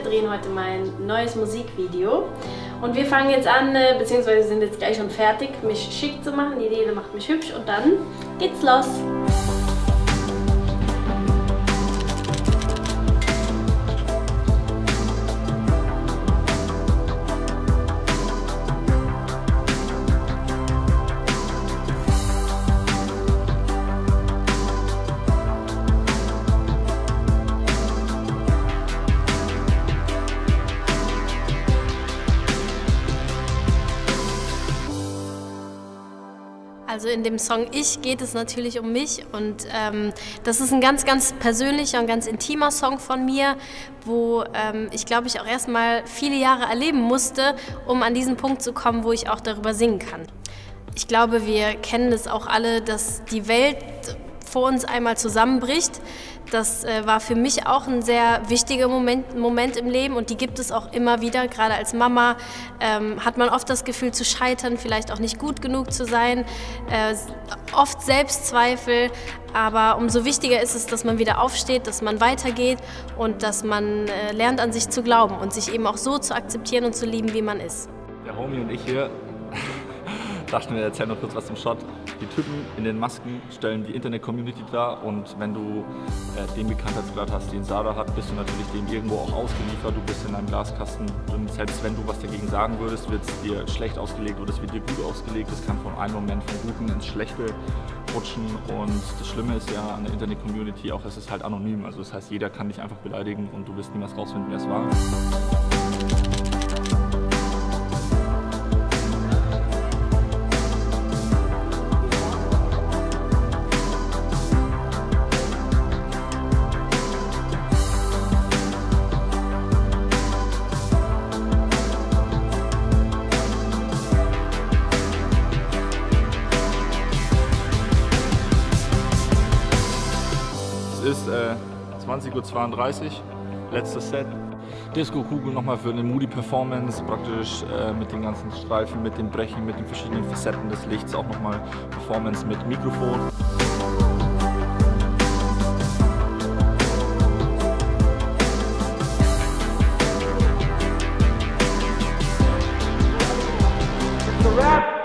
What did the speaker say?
drehen heute mein neues Musikvideo. Und wir fangen jetzt an, beziehungsweise sind jetzt gleich schon fertig, mich schick zu machen. Die Nele macht mich hübsch und dann geht's los. Also in dem Song Ich geht es natürlich um mich und das ist ein ganz, ganz persönlicher und ganz intimer Song von mir, wo ich glaube ich auch erstmal viele Jahre erleben musste, um an diesen Punkt zu kommen, wo ich auch darüber singen kann. Ich glaube, wir kennen es auch alle, dass die Welt vor uns einmal zusammenbricht. Das war für mich auch ein sehr wichtiger Moment im Leben und die gibt es auch immer wieder. Gerade als Mama hat man oft das Gefühl zu scheitern, vielleicht auch nicht gut genug zu sein, oft Selbstzweifel, aber umso wichtiger ist es, dass man wieder aufsteht, dass man weitergeht und dass man lernt an sich zu glauben und sich eben auch so zu akzeptieren und zu lieben, wie man ist. Der Homie und ich hier dachten, wir erzählen noch kurz was zum Shot. Die Typen in den Masken stellen die Internet-Community dar und wenn du den Bekanntheitsgrad hast, den Sarah hat, bist du natürlich dem irgendwo auch ausgeliefert. Du bist in einem Glaskasten drin. Selbst wenn du was dagegen sagen würdest, wird es dir schlecht ausgelegt oder es wird dir gut ausgelegt. Es kann von einem Moment vom Guten ins Schlechte rutschen und das Schlimme ist ja an der Internet-Community auch, es ist halt anonym. Also das heißt, jeder kann dich einfach beleidigen und du wirst niemals rausfinden, wer es war. Es ist 20:32 Uhr, letztes Set. Disco-Kugel nochmal für eine Moody Performance, praktisch mit den ganzen Streifen, mit dem Brechen, mit den verschiedenen Facetten des Lichts, auch nochmal Performance mit Mikrofon. Rap!